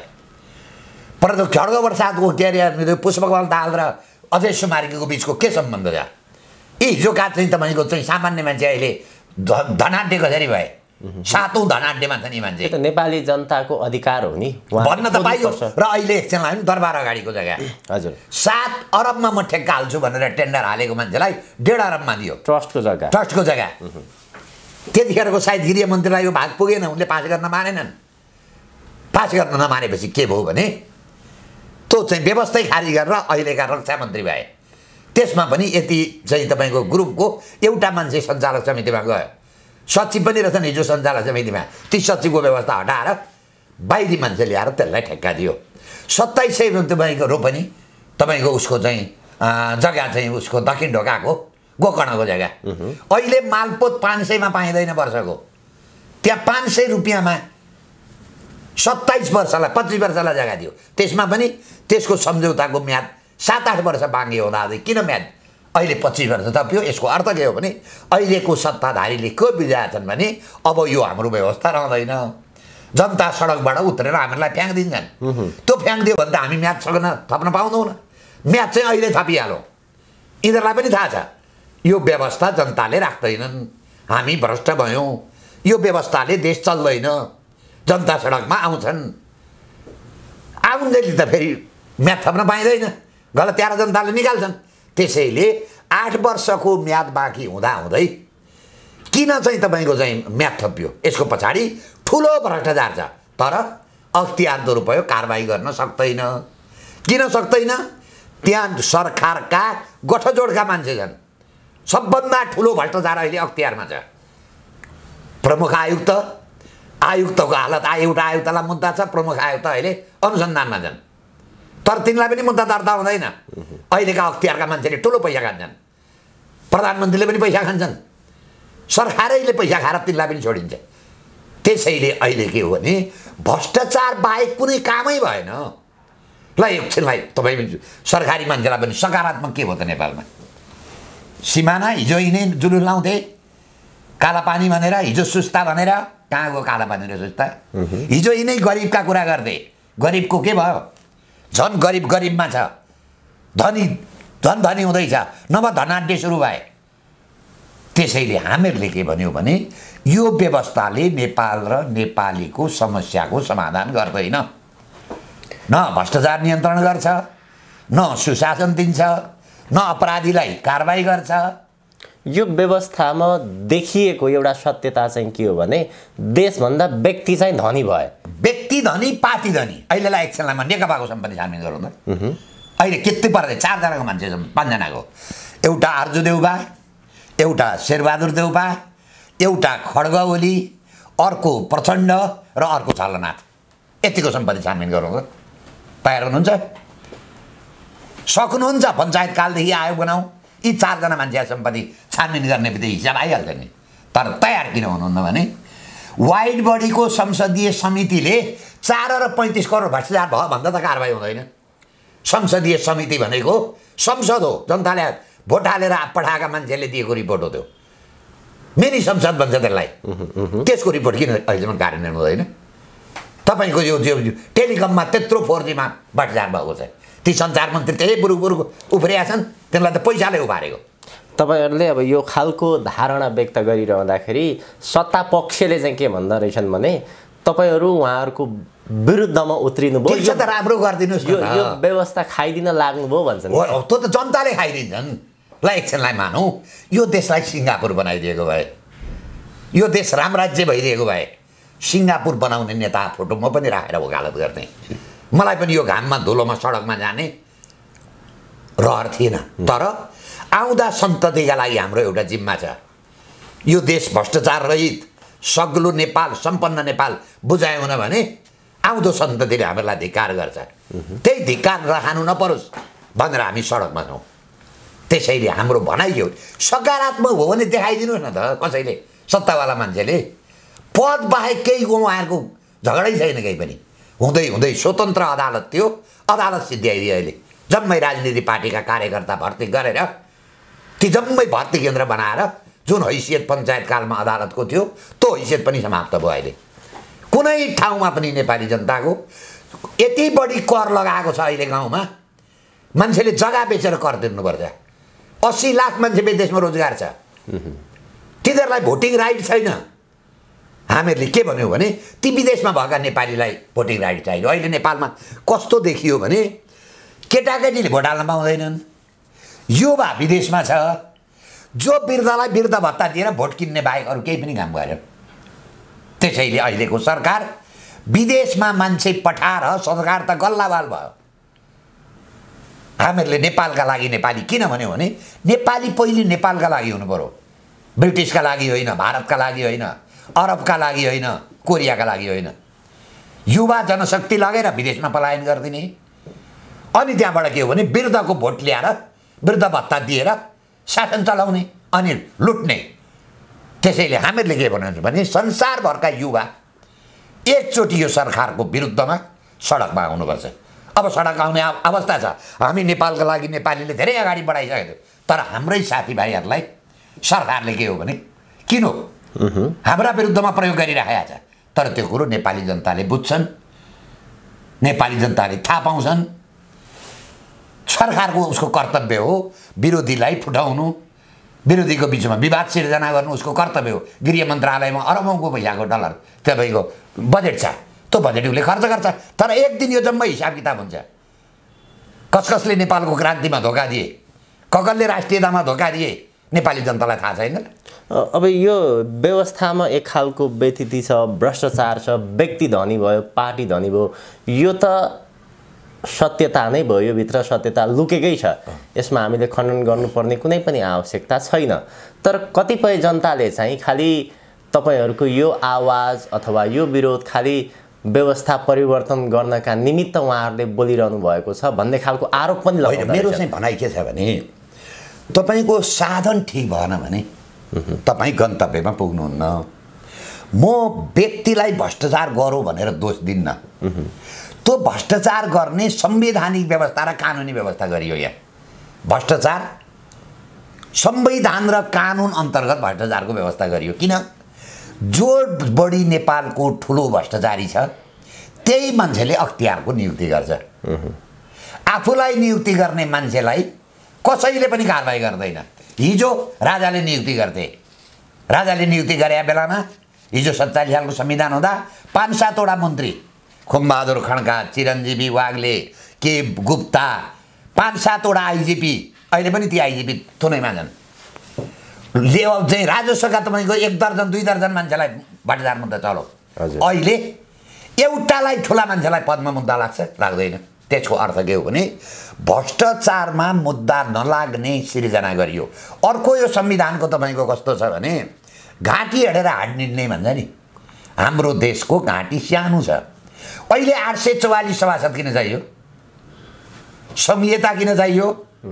खड्ग प्रसादको के अरे पुष्पकमल दाहाल र अजय सुमार्गीको बिचको के सम्बन्ध छ? यी हिजोका चाहिँ तपाईँको चाहिँ सामान्य मान्छे अहिले धनाढ्य कसरी भए? सातौं धनाढ्यमा छ नि मान्छे। त्यो त नेपाली जनताको अधिकार हो नि भन्न त पाइयो। र अहिले एकछिन लाग्यो दरबार अगाडिको जग्गा हजुर 7 अरबमा म ठेक्का हाल्छु भनेर टेन्डर हालेको मान्छेलाई 1.5 अरबमा दियो ट्रस्टको जग्गा। ट्रस्टको जग्गा। त्यतिखेरको सायद गृह मन्त्रीलाई यो भाग पुगेन, उनले पास गर्न मानेनन्। पास गर्न नमानेपछि के भयो भने त्यो चाहिँ व्यवस्थै खारिज गरेर अहिलेका रक्षा मन्त्री भए। त्यसमा पनि यति चाहिँ तपाईँको ग्रुपको एउटा मान्छे सञ्चालक समितिमा गयो, सचिव पनि रहेछन् हिजो सञ्चालक समितिमा। ती सचिवको व्यवस्था हटाएर बाहिरी मान्छे ल्याएर त्यसलाई ठेक्का दियो। 2700 तपाईँको रोपनी तपाईँको उसको चाहिँ जग्गा चाहिँ उसको दक्षिण ढोकाको गोकर्णको जग्गा। अहिले मालपोत 500मा पाइँदैन वर्षको। त्यहाँ 500 रुपियाँमा 27 वर्षलाई 25 वर्षलाई जग्गा दियो। त्यसमा पनि त्यसको सम्झौताको म्याद 7-8 वर्ष बाँकी हुँदा किन म्याद अहिले 25 वर्ष थपियो। यसको अर्थ के हो भने अहिलेको सत्ताधारीले के बुझाएछन् भने अब यो हाम्रो व्यवस्था रहँदैन, जनता सडकबाट उत्रेर हामीलाई फ्याँकिदिन्छन्। त्यो फ्याँकिदियो भने त हामी म्याद थप्न पाउँदैनौँ। म्याद चाहिँ अहिले थपिहालौँ। यिनीहरूलाई पनि थाहा छ यो व्यवस्था जनताले राख्दैनन्, हामी भ्रष्ट भयौँ, यो व्यवस्थाले देश चल्दैन, जनता सडकमा आउँछन्। आउँदैले त फेरि म्याद थप्न पाइँदैन, गलत्याएर जनताले निकाल्छन्। त्यसैले 8 वर्षको म्याद बाँकी हुँदाहुँदै किन चाहिँ तपाईँको चाहिँ म्याद थपियो, यसको पछाडि ठुलो भ्रष्टाचार छ। तर अख्तियार दुरुपयोग कारबाही गर्न सक्दैन। किन सक्दैन? त्यहाँ सरकारका गठजोडका मान्छे छन्। सबभन्दा ठुलो भ्रष्टाचार अहिले अख्तियारमा छ। प्रमुख आयुक्त, आयुक्तको हालत एउटा आयुक्तलाई मुद्दा छ, प्रमुख आयुक्त अहिले अनुसन्धानमा छन्। तर तिनलाई पनि मुद्दा दर्ता हुँदैन। अहिलेका अख्तियारका मान्छेले ठुलो पैसा खान्छन्, प्रधानमन्त्रीले पनि पैसा खान्छन्, सरकारैले पैसा खाएर तिनलाई पनि छोडिन्छ। त्यसैले अहिले के हो भने भ्रष्टाचार बाहेक कुनै कामै भएन। ल एकछिनलाई तपाईँ सरकारी मान्छेलाई पनि सकारात्मक के भयो त नेपालमा? सिमाना हिजो यिनै जुलुस लाउँथे कालापानी भनेर, हिजो सुस्ता भनेर। कहाँ गयो कालापानी र सुस्ता? हिजो यिनै गरिबका कुरा गर्थे। गरिबको के भयो? झन् गरिब गरिबमा छ, धनी झन् धनी हुँदैछ, नभए धनाढ्य सुरु भए। त्यसैले हामीहरूले के भन्यो भने यो व्यवस्थाले नेपाल र नेपालीको समस्याको समाधान गर्दैन। न भ्रष्टाचार नियन्त्रण गर्छ, न सुशासन दिन्छ, न अपराधीलाई कारबाही गर्छ। यो व्यवस्थामा देखिएको एउटा सत्यता चाहिँ के हो भने देशभन्दा व्यक्ति चाहिँ धनी भयो। व्यक्ति धनी, पार्टी धनी। अहिलेलाई एकछिनलाई नेकपाको सम्पत्ति छानबिन गरौँ त। अहिले कति पर्दै 4 जनाको मान्छे छन्, 5 जनाको। एउटा अर्जु देउबा, एउटा शेरबहादुर देउबा, एउटा खड्ग ओली, अर्को प्रचण्ड र अर्को छलनाथ। यतिको सम्पत्ति छानबिन गरौँ त। तयार हुनुहुन्छ? सक्नुहुन्छ? पञ्चायतकालदेखि आयोग बनाऊ, यी 4 जना मान्छे सम्पत्ति छानबिन गर्ने बित्तिकै हिसाब आइहाल्छ नि। तर तयार किन हुनुहुन्न भने वाइड बडीको संसदीय समितिले 4 र 35 करोड भ्रष्टाचार भयो भन्दा त कारबाही हुँदैन। संसदीय समिति भनेको संसद हो, जनताले भोट हालेर पठाएका मान्छेले दिएको रिपोर्ट हो। त्यो मिनी संसद भन्छ त्यसलाई। त्यसको रिपोर्ट किन अहिलेसम्म कार्यान्वयन हुँदैन? तपाईँको यो टेलिकममा त्यत्रो 4Gमा भ्रष्टाचार भएको छ। ती सञ्चार मन्त्री त्यही बुरुक उफ्रिया छन्, तिनीलाई त पैसाले उभारेको। तपाईँहरूले अब यो खालको धारणा व्यक्त गरिरहँदाखेरि सत्ता पक्षले चाहिँ के भन्दो रहेछन् भने तपाईँहरू उहाँहरूको विरुद्धमा उत्रिनुभयो, यो त राम्रो गरिदिनुहोस् न। यो व्यवस्था खाइदिन लाग्नुभयो भन्छन्। हो, त्यो त जनताले खाइदिन्छन्। ल एकछिनलाई मानौँ यो देशलाई सिङ्गापुर बनाइदिएको भए, यो देश रामराज्य भइदिएको भए सिङ्गापुर बनाउने नेता फोटो म पनि राखेर वकालत गर्ने। मलाई पनि यो घाममा धुलोमा सडकमा जाने रहर थिएन। तर आउँदा सन्ततिका लागि हाम्रो एउटा जिम्मा छ। यो देश भ्रष्टाचार रहित सग्लो नेपाल, सम्पन्न नेपाल बुझाएन भने आउँदो सन्ततिले हामीलाई धिक्कार गर्छ। त्यही धिक्कार रहनु नपरोस् भनेर हामी सडकमा छौँ। त्यसैले हाम्रो भनाइ के हो, सकारात्मक हो भने देखाइदिनुहोस् न त कसैले। सत्तावाला मान्छेले पद बाहेक केही उहाँहरूको झगडै छैन केही पनि। हुँदै हुँदै स्वतन्त्र अदालत थियो, अदालत सिद्ध्याइदियो। अहिले जम्मै राजनीति पार्टीका कार्यकर्ता भर्ती गरेर ती जम्मै भर्ती केन्द्र बनाएर जुन हैसियत पञ्चायतकालमा अदालतको थियो त्यो हैसियत पनि समाप्त भयो। अहिले कुनै ठाउँमा पनि नेपाली जनताको यति बढी कर लगाएको छ। अहिले गाउँमा मान्छेले जग्गा बेचेर कर तिर्नुपर्छ। 80 लाख मान्छे विदेशमा रोजगार छ, तिनीहरूलाई भोटिङ राइट छैन। हामीहरूले के भन्यौँ भने ती विदेशमा भएका नेपालीलाई भोटिङ राइट चाहियो। अहिले नेपालमा कस्तो देखियो भने केटाकेटीले भोट हाल्न पाउँदैनन्, युवा विदेशमा छ, जो वृद्धलाई वृद्ध भत्ता दिएर भोट किन्ने बाहेक अरू केही पनि काम गरेन। त्यसैले अहिलेको सरकार विदेशमा मान्छे पठाएर सरकार त गल्लावाल भयो। हामीहरूले नेपालका लागि नेपाली किन भन्यो भने नेपाली पहिले नेपालका लागि हुनु पर्यो, ब्रिटिसका लागि होइन, भारतका लागि होइन, अरबका लागि होइन, कोरियाका लागि होइन। युवा जनशक्ति लगेर विदेशमा पलायन गरिदिने, अनि त्यहाँबाट के हो भने वृद्धको भोट ल्याएर वृद्ध भत्ता दिएर शासन चलाउने अनि लुट्ने। त्यसैले हामीहरूले के भन्नुहुन्छ भने संसारभरका युवा एकचोटि यो सरकारको विरुद्धमा सडकमा आउनुपर्छ। अब सडक आउने अवस्था छ। हामी नेपालका लागि नेपालीले धेरै अगाडि बढाइसकेको थियो, तर हाम्रै साथीभाइहरूलाई सरकारले के हो भने किन हाम्रा विरुद्धमा प्रयोग गरिरहेका छ। तर त्यो कुरो नेपाली जनताले बुझ्छन्, नेपाली जनताले थाहा पाउँछन्। सरकारको उसको कर्तव्य हो विरोधीलाई फुटाउनु, विरोधीको बिचमा विवाद सिर्जना गर्नु उसको कर्तव्य हो। गृह मन्त्रालयमा अरबौँको पैसाको डलर तपाईँको बजेट छ, त्यो बजेट उसले खर्च गर्छ। तर एक दिन यो जम्मै हिसाब किताब हुन्छ। कसले नेपालको क्रान्तिमा धोका दिए, कसले राष्ट्रियतामा धोका दिए, नेपाली जनतालाई थाहा छैन। अब यो व्यवस्थामा एक खालको व्यथिति छ, भ्रष्टाचार छ, व्यक्ति धनी भयो, पार्टी धनी भयो। यो त सत्यता नै भयो, यो भित्र सत्यता लुकेकै छ। यसमा हामीले खण्डन गर्नुपर्ने कुनै पनि आवश्यकता छैन। तर कतिपय जनताले चाहिँ खालि तपाईहरूको यो आवाज अथवा यो विरोध खालि व्यवस्था परिवर्तन गर्नका निमित्त उहाँहरूले बोलिरहनु भएको छ भन्ने खालको आरोप पनि लगाउँछ। मेरो चाहिँ भनाइ के छ भने तपाईँको साधन ठिक भएन भने तपाईँ गन्तव्यमा पुग्नुहुन्न। म व्यक्तिलाई भ्रष्टाचार गरौँ भनेर दोष दिन्न। त्यो भ्रष्टाचार गर्ने संवैधानिक व्यवस्था र कानुनी व्यवस्था गरियो। यहाँ भ्रष्टाचार संविधान र कानुन अन्तर्गत भ्रष्टाचारको व्यवस्था गरियो। किन? जो बढी नेपालको ठुलो भ्रष्टाचारी छ त्यही मान्छेले अख्तियारको नियुक्ति गर्छ। आफूलाई नियुक्ति गर्ने मान्छेलाई कसैले पनि कारबाही गर्दैन। हिजो राजाले नियुक्ति गर्थे। राजाले नियुक्ति गरे बेलामा हिजो 47 सालको संविधान हुँदा 5-7वटा मन्त्री, खुमबहादुर खड्का, चिरञ्जीवी वाग्ले, के गुप्ता, 5-7वटा आइजिपी, अहिले पनि ती आइजिपी थुनैमा छन्। चाहिँ राजस्वका तपाईँको 1 दर्जन 2 दर्जन मान्छेलाई भ्रष्टाचार मुद्दा चलो। अहिले एउटालाई ठुला मान्छेलाई पदमा मुद्दा लाग्छ, लाग्दैन। त्यसको अर्थ के हो भने भ्रष्टाचारमा मुद्दा नलाग्ने सिर्जना गरियो। अर्को यो संविधानको तपाईँको कस्तो छ भने घाँटी हेरेर हाड निड्ने भन्छ नि, हाम्रो देशको घाँटी सानो छ। अहिले 844 सभासद किन चाहियो? संहिता किन चाहियो?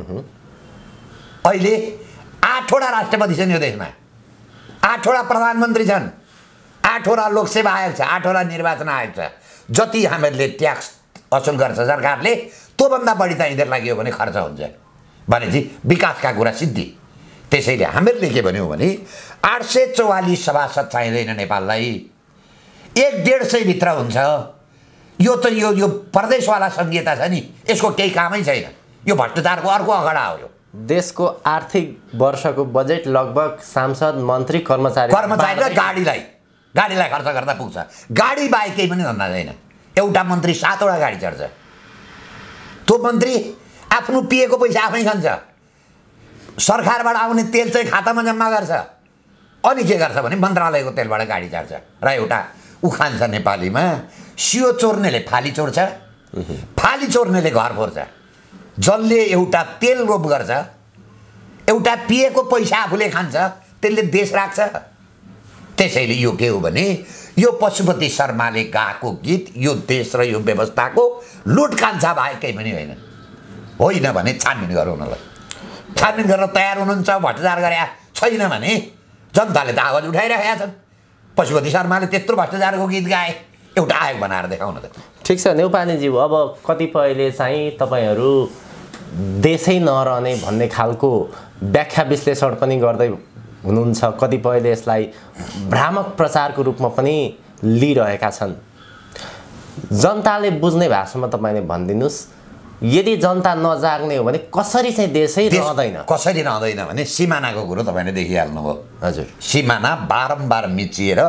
अहिले 8वटा राष्ट्रपति छन् यो देशमा, 8वटा प्रधानमन्त्री छन्, 8वटा लोकसेवा आयोग छ, 8वटा निर्वाचन आयोग छ। जति हामीहरूले ट्याक्स असुल गर्छ सरकारले त्योभन्दा बढी त यिनीहरूलाई के हो भने खर्च हुन्छ भनेपछि विकासका कुरा सिद्धि। त्यसैले हामीहरूले के भन्यौँ भने 844 सभासद चाहिँदैन नेपाललाई, 100-150 भित्र हुन्छ। यो त यो प्रदेशवाला संहिता छ नि, यसको केही कामै छैन। यो भ्रष्टाचारको अर्को अगडा हो। यो देशको आर्थिक वर्षको बजेट लगभग सांसद, मन्त्री, कर्मचारी र गाडीलाई खर्च गर्दा पुग्छ। गाडी बाहेक केही पनि धन्दा छैन। एउटा मन्त्री 7वटा गाडी चढ्छ। त्यो मन्त्री आफ्नो पिएको पैसा आफै खान्छ, सरकारबाट आउने तेल चाहिँ खातामा जम्मा गर्छ, अनि के गर्छ भने मन्त्रालयको तेलबाट गाडी चढ्छ। र एउटा उखान छ नेपालीमा, सियो चोर्नेले फाली चोर्छ, फाली चोर्नेले घर फोर्छ। जसले एउटा तेल रोप गर्छ, एउटा पिएको पैसा आफूले खान्छ, त्यसले देश राख्छ। त्यसैले यो के हो भने यो पशुपति शर्माले गाएको गीत यो देश र यो व्यवस्थाको लुटकान्छा बाहेक केही पनि होइन। होइन भने छानबिन गरौँ न। छानबिन गर्न तयार हुनुहुन्छ, भ्रष्टाचार गरे छैन भने जनताले त आवाज उठाइरहेका छन्। पशुपति शर्माले त्यत्रो भ्रष्टाचारको गीत गाए, एउटा आयोग बनाएर देखाउन त। ठिक छ न्यौपानेज्यू, अब कतिपयले चाहिँ तपाईँहरू देशै नरहने भन्ने खालको व्याख्या विश्लेषण पनि गर्दै हुनुहुन्छ। कतिपयले यसलाई भ्रामक प्रचारको रूपमा पनि लिइरहेका छन्। जनताले बुझ्ने भाषामा तपाईँले भनिदिनुहोस्, यदि जनता नजाग्ने हो भने कसरी चाहिँ देशै रहँदैन? कसरी रहँदैन भने सिमानाको कुरो तपाईँले देखिहाल्नुभयो। हजुर, सिमाना बारम्बार मिचिएर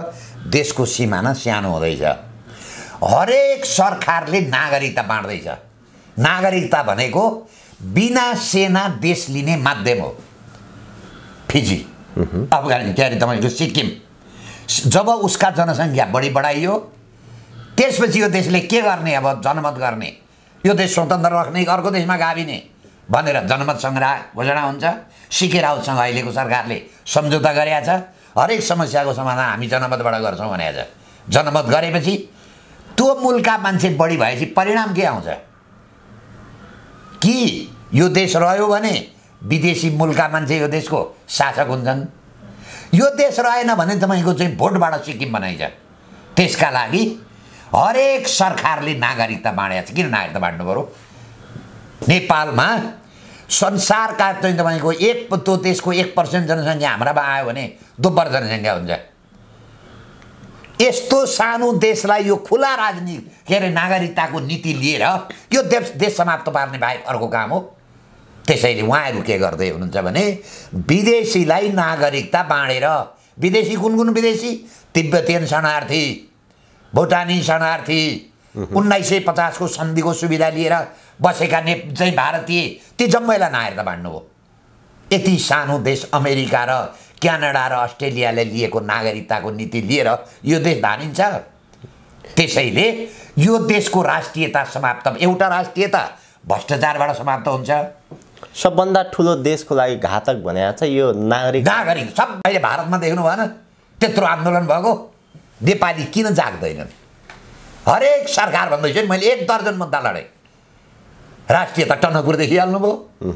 देशको सिमाना सानो हुँदैछ। हरेक सरकारले नागरिकता बाँड्दैछ। नागरिकता भनेको बिना सेना देश लिने माध्यम हो। फिजी, अफगानिस्तान, के अरे तपाईँको सिक्किम, जब उसका जनसङ्ख्या बढाइयो त्यसपछि यो देशले के गर्ने, अब जनमत गर्ने, यो देश स्वतन्त्र राख्ने अर्को देशमा गाभिने भनेर जनमत सङ्ग्रह घोषणा हुन्छ। सिके राउतसँग अहिलेको सरकारले सम्झौता गरेका छ। हरेक समस्याको समाधान हामी जनमतबाट गर्छौँ भनेको छ। जनमत गरेपछि त्यो मूलका मान्छे बढी भएपछि परिणाम के आउँछ कि यो देश रह्यो भने विदेशी मूलका मान्छे यो देशको शासक हुन्छन्। यो देश रहेन भने तपाईँको चाहिँ भोटबाट सिक्किम बनाइन्छ। त्यसका लागि हरेक सरकारले नागरिकता बाँडेको छ। किन नागरिकता बाँड्नु पर्यो? नेपालमा संसारका चाहिँ तपाईँको त्यो देशको 1% जनसङ्ख्या हाम्रामा आयो भने दोब्बर जनसङ्ख्या हुन्छ। यस्तो सानो देशलाई यो खुला राजनीति के अरे नागरिकताको नीति लिएर यो देश समाप्त पार्ने बाहेक अर्को काम हो। त्यसैले उहाँहरू के गर्दै हुनुहुन्छ भने विदेशीलाई नागरिकता बाँडेर, विदेशी कुन कुन विदेशी? तिब्बतियन शरणार्थी, भुटानी शरणार्थी, 1950 को सन्धिको सुविधा लिएर बसेका चाहिँ भारतीय, ती जम्मैलाई नागरिकता बाँड्नु हो। यति सानो देश अमेरिका र क्यानाडा र अस्ट्रेलियाले लिएको नागरिकताको नीति लिएर यो देश धानिन्छ। त्यसैले यो देशको राष्ट्रियता समाप्त, एउटा राष्ट्रियता भ्रष्टाचारबाट समाप्त हुन्छ। सबभन्दा ठुलो देशको लागि घातक भनेको चाहिँ यो नागरिक सब अहिले भारतमा देख्नु भएन त्यत्रो आन्दोलन भएको? नेपाली किन जाग्दैनन्? हरेक सरकार भन्दैछु नि, मैले 1 दर्जन मुद्दा लडेँ। राष्ट्रियता टनकपुर देखिहाल्नुभयो,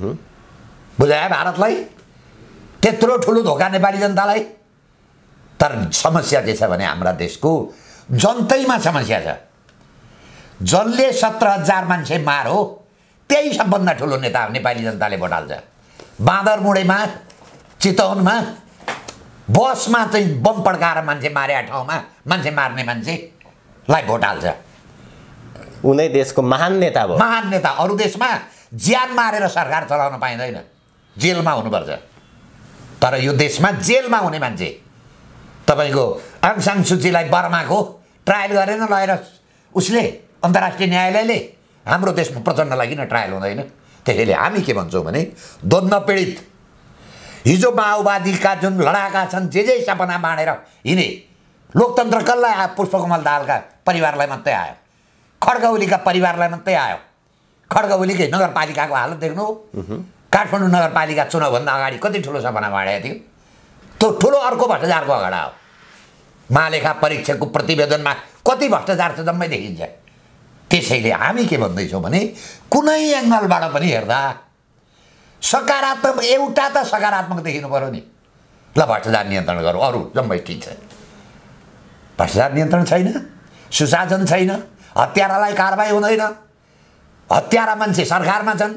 बुझायो भारतलाई? त्यत्रो ठुलो धोका नेपाली जनतालाई। तर समस्या के छ भने हाम्रा देशको जनतैमा समस्या छ। जसले 17,000 मान्छे मारो त्यही सबभन्दा ठुलो नेता नेपाली जनताले भोट हाल्छ। बाँदरमुढेमा, चितवनमा बसमा चाहिँ बम पड्काएर मान्छे मारेका ठाउँमा मान्छे मार्ने मान्छेलाई भोट हाल्छ। उनै देशको महान नेता भयो। महान नेता। अरू देशमा ज्यान मारेर सरकार चलाउन पाइँदैन, जेलमा हुनुपर्छ। तर यो देशमा जेलमा हुने मान्छे, तपाईँको आङ सान सुचीलाई बर्माको ट्रायल गरेन लगेर उसले, अन्तर्राष्ट्रिय न्यायालयले। हाम्रो देशमा प्रचण्डलाई किन ट्रायल हुँदैन? त्यसैले हामी के भन्छौँ भने द्वन्द्व पीडित, हिजो माओवादीका जुन लडाका छन्, जे सपना बाँडेर हिँडे, लोकतन्त्र कसलाई आयो? पुष्पकमल दाहालका परिवारलाई मात्रै आयो, खड्ग ओलीका परिवारलाई मात्रै आयो। खड्ग ओलीकै नगरपालिकाको हालत देख्नु, काठमाडौँ नगरपालिका चुनावभन्दा अगाडि कति ठुलो सपना बाँडेको थियो। त्यो ठुलो अर्को भ्रष्टाचारको अगाडा हो। महालेखा परीक्षकको प्रतिवेदनमा कति भ्रष्टाचार छ जम्मै देखिन्छ। त्यसैले हामी के भन्दैछौँ भने कुनै एङ्गलबाट पनि हेर्दा सकारात्मक, एउटा त सकारात्मक देखिनु पर्यो नि। ल भ्रष्टाचार नियन्त्रण गरौँ, अरू जम्मै ठिक छ। भ्रष्टाचार नियन्त्रण छैन, सुशासन छैन, हत्यारालाई कारबाही हुँदैन, हत्यारा मान्छे सरकारमा छन्,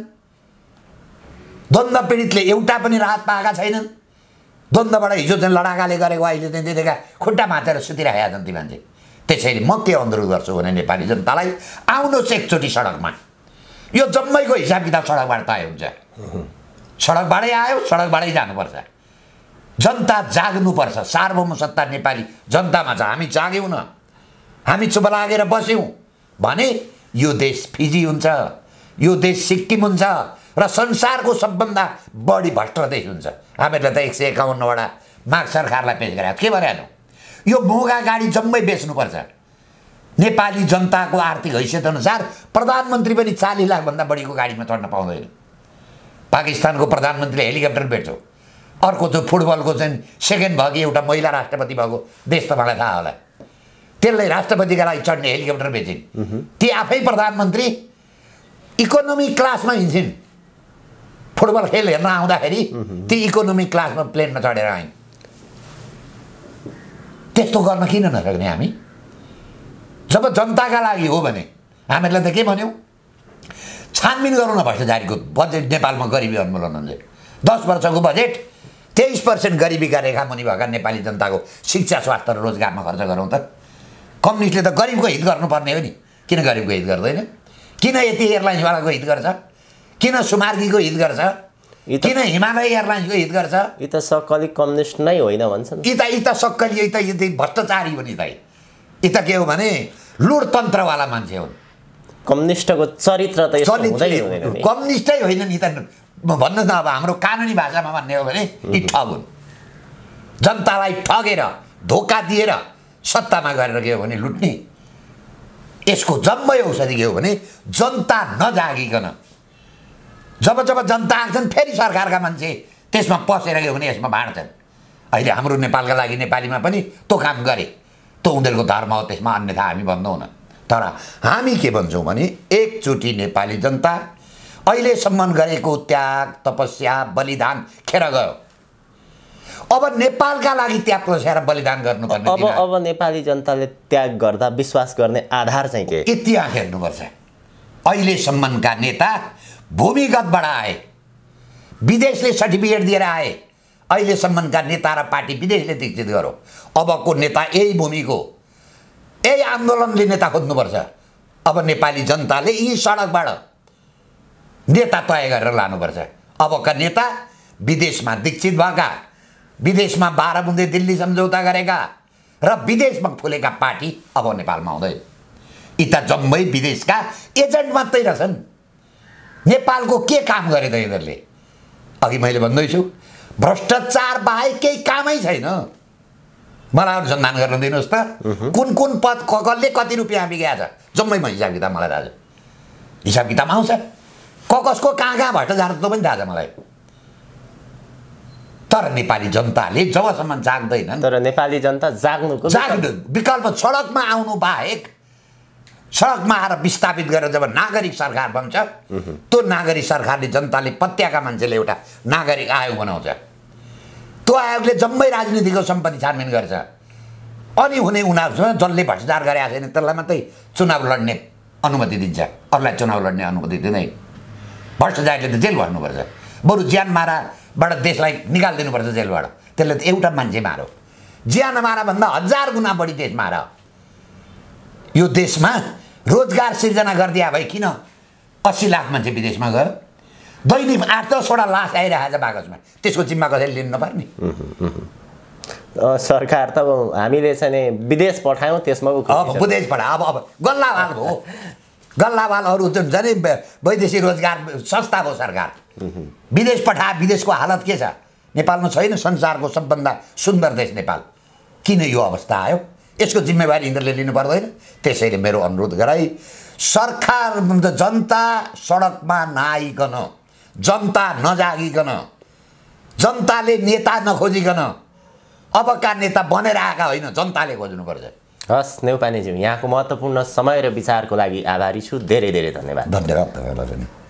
द्वन्द्व पीडितले एउटा पनि राहत पाएका छैनन्। द्वन्द्वबाट हिजो चाहिँ लडाकाले गरेको अहिले चाहिँ देखेका खुट्टा माथेर सुतिरहेका छन् ती मान्छे। त्यसैले म के अनुरोध गर्छु भने नेपाली जनतालाई आउनुहोस् एकचोटि सडकमा। यो जम्मैको हिसाब किताब सडकबाट तय हुन्छ। सडकबाटै आयो, सडकबाटै जानुपर्छ। जनता जाग्नुपर्छ। सार्वभौम सत्ता नेपाली जनतामा छ। हामी जाग्यौँ न, हामी चुप लागेर बस्यौँ भने यो देश फिजी हुन्छ, यो देश सिक्किम हुन्छ र संसारको सबभन्दा बढी भ्रष्ट देश हुन्छ। हामीहरूले त 151वटा माग सरकारलाई पेश गरेका के भनेको? यो महँगा गाडी जम्मै बेच्नुपर्छ। नेपाली जनताको आर्थिक हैसियत अनुसार प्रधानमन्त्री पनि 40 लाखभन्दा बढीको गाडीमा चढ्न पाउँदैन। पाकिस्तानको प्रधानमन्त्रीले हेलिकप्टर बेच्यो। अर्को त्यो फुटबलको चाहिँ सेकेन्ड भयो कि एउटा महिला राष्ट्रपति भएको देश तपाईँलाई थाहा होला, त्यसले राष्ट्रपतिका लागि चढ्ने हेलिकप्टर बेचिन्। ती आफै प्रधानमन्त्री इकोनोमी क्लासमा हिँड्छिन्। फुटबल खेल हेर्न आउँदाखेरि ती इकोनोमी क्लासमा प्लेनमा चढेर आइन्। त्यस्तो गर्न किन नसक्ने हामी? जब जनताका लागि हो भने हामीहरूले त के भन्यौँ? छानबिन गरौँ न भ्रष्टाचारीको। बजेट नेपालमा गरिबी उन्मूलन हुन्छ। 10 वर्षको बजेट 23% गरिबीका रेखा मुनि भएका नेपाली जनताको शिक्षा, स्वास्थ्य र रोजगारमा खर्च गरौँ त। कम्युनिस्टले त गरिबको हित गर्नुपर्ने हो नि, किन गरिबको हित गर्दैन? किन यति एयरलाइन्सवालाको हित गर्छ? किन सुमार्गीको हित गर्छ? किन हिमालय एयरलाइन्सको हित गर्छ? यी त सक्कली कम्युनिस्ट नै होइन भन्छन्। यी त सक्कली यी त भ्रष्टाचारी पनि यी त के हो भने लुटतन्त्रवाला मान्छे हुन्। कम्युनिस्टको चरित्र त यस्तो हुँदैन नि। कम्युनिस्टै होइन नि त, भन्नु त अब हाम्रो कानुनी भाषामा भन्ने हो भने यी ठग हुन्। जनतालाई ठगेर धोका दिएर सत्तामा गरेर के हो भने लुट्ने। यसको जम्मै औषधि के हो भने जनता नजागिकन जब जनता आउँछन् फेरि सरकारका मान्छे त्यसमा पसेर के हो भने यसमा बाँड्छन्। अहिले हाम्रो नेपालका लागि नेपालीमा पनि त्यो काम गरे, त्यो उनीहरूको धर्म हो, त्यसमा अन्यथा हामी भन्दैनौँ। तर हामी के भन्छौँ भने एकचोटि नेपाली जनता अहिलेसम्म गरेको त्याग तपस्या बलिदान खेर गयो। अब नेपालका लागि त्याग तपस्या र बलिदान गर्नुपर्ने। अब नेपाली जनताले त्याग गर्दा विश्वास गर्ने आधार चाहिँ के? इतिहास हेर्नुपर्छ। अहिलेसम्मका नेता भूमिगतबाट आए, विदेशले सर्टिफिकेट दिएर आए। अहिलेसम्मका नेता र पार्टी विदेशले दीक्षित गरो। अबको नेता यही भूमिको यही आन्दोलनले नेता खोज्नुपर्छ। अब नेपाली जनताले यी सडकबाट नेता तय गरेर लानुपर्छ। अबका नेता विदेशमा दीक्षित भएका, विदेशमा 12 बुँदे दिल्ली सम्झौता गरेका र विदेशमा फुलेका पार्टी अब नेपालमा आउँदैन। यी त जम्मै विदेशका एजेन्ट मात्रै रहेछन्। नेपालको के काम गरे त यिनीहरूले? अघि मैले भन्दैछु भ्रष्टाचार बाहेक केही कामै छैन। मलाई अनुसन्धान गर्न दिनुहोस् त, कुन पद कसले कति रुपियाँ बिगाएछ जम्मै हिसाब किताब मलाई थाहा छ। हिसाब किताब आउँछ कसको कहाँ भ्रष्टाचार त्यो पनि थाहा छ मलाई। तर नेपाली जनताले जबसम्म जाग्दैनन्, तर नेपाली जनता जाग्नु विकल्प सडकमा आउनु बाहेक, सडकमा आएर विस्थापित गरेर जब नागरिक सरकार बन्छ त्यो नागरिक सरकारले जनताले पत्याएका मान्छेले एउटा नागरिक आयोग बनाउँछ। त्यो आयोगले जम्मै राजनीतिको सम्पत्ति छानबिन गर्छ। अनि हुने उनीहरूसँग जसले भ्रष्टाचार गरेका छैन त्यसलाई मात्रै चुनाव लड्ने अनुमति दिन्छ, अरूलाई चुनाव लड्ने अनुमति दिँदैन। भ्रष्टाचारले त जेल भर्नुपर्छ, बरु ज्यान माराबाट देशलाई निकालिदिनुपर्छ जेलबाट। त्यसले त एउटा मान्छे मारो, ज्यान मारा भन्दा 1000 गुणा बढी देश मार। यो देशमा रोजगार सिर्जना गरिदिया भए किन 80 लाख मान्छे विदेशमा गयो? दैनिक 8-10वटा लास आइरहेको छ बाकसमा, त्यसको जिम्मा कसैले लिनु नपर्ने? सरकार त हामीले चाहिँ विदेश पठायौँ, त्यसमा अब विदेश पठायो। अब गल्लावाल भयो, गल्लावालहरू जुन छ नि वैदेशिक रोजगार संस्था भयो सरकार, विदेश पठाए। विदेशको हालत के छ? नेपालमा छैन संसारको सबभन्दा सुन्दर देश नेपाल। किन यो अवस्था आयो? यसको जिम्मेवारी यिनीहरूले लिनु पर्दैन? त्यसैले मेरो अनुरोध गराई सरकार जनता सडकमा नआइकन, जनता नजागिकन, जनताले नेता नखोजिकन अबका नेता बनेर आएका होइन, जनताले खोज्नुपर्छ। हस् नेउपानेज्यू, यहाँको महत्त्वपूर्ण समय र विचारको लागि आभारी छु। धेरै धेरै धन्यवाद। धन्यवाद तपाईँलाई पनि।